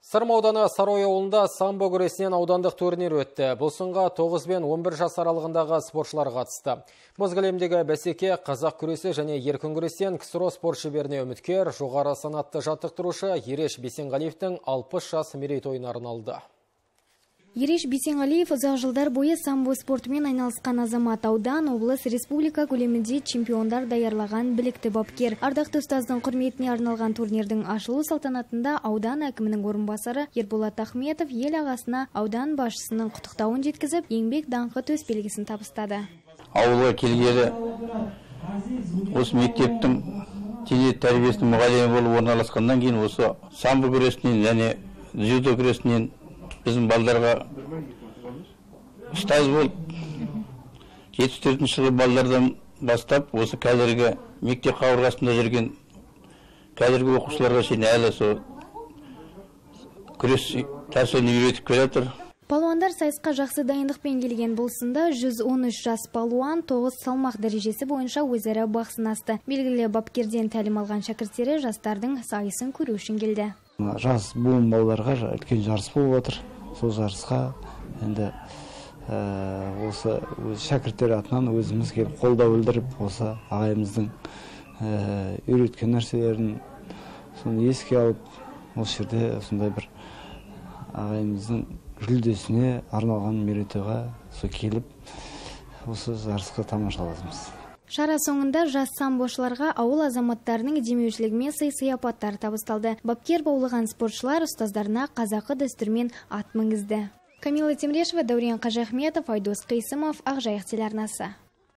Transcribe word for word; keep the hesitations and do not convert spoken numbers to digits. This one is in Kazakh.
Сырым ауданы Сарой ауылында самбо күресінен аудандық турнир өтті. Бұл сынға тоғыз бен он бір жас аралығындағы спортшылар қатысты. Боз кілемдегі бәсеке қазақ күресі және еркін күрестен ксро спорт шеберіне үміткер, жоғары санатты жаттықтырушы Ереш Бейсенғалиевтің алпыс жас мерейтойына арналды. Ереш Бейсенғалиев ұзақ жылдар бойы самбо спортымен айналысқан азамат. Аудан, облыс, республика көлемінде чемпиондар даярлаған білікті бапкер. Ардақты ұстаздың құрметіне арналған турнирдің ашылу салтанатында аудан әкімінің орынбасары Ерболат Ахметов ел ағасына аудан басшысының құттықтауын жеткізіп, еңбек даңқы төсбелгісін табыстады. Ауылға келгелі осы мектептің дене тәрбиесінің мұғалімі болып орналасқаннан кейін осы самбо күресінен және дзюдо күресінен біздің балдарға ұстаз болып, жетпіс төртінші жылы балдардан бастап, осы қазіргі мектеп қабырғасында жүрген қазіргі оқушыларға шейін әлі сол күрес тәсілін үйретіп келе жатыр. Палуандар сайысқа жақсы дайындықпен келген бұл сында жүз он үш жас палуан тоғыз салмақ дәрежесі бойынша өзара бақ сынасты. Белгілі бапкерден тәлім алған шәкірттері жастардың сайысын көру үшін келді. Жас буын балаларға үлкен жарыс болып отыр. Сол жарысқа енді осы шәкірттер атынан өзіміз келіп қолдау білдіріп, осы ағайымыздың үйреткен нәрселерін соны еске алып, осы жерде сондай бір ағайымыздың жүлдесіне арналған мерейтойға сол келіп, осы жарысқа тамашаладымыз. Шара соңында жас самбошыларға ауыл азаматтарының демеушілігімен сый-сияпаттар табысталды. Бапкер баулыған спортшылар ұстаздарына қазақы дәстүрмен ат мінгізді. Камила Темрешева, Даурен Қажахметов, Айдос Қисымов, Ақжайық телеарнасы.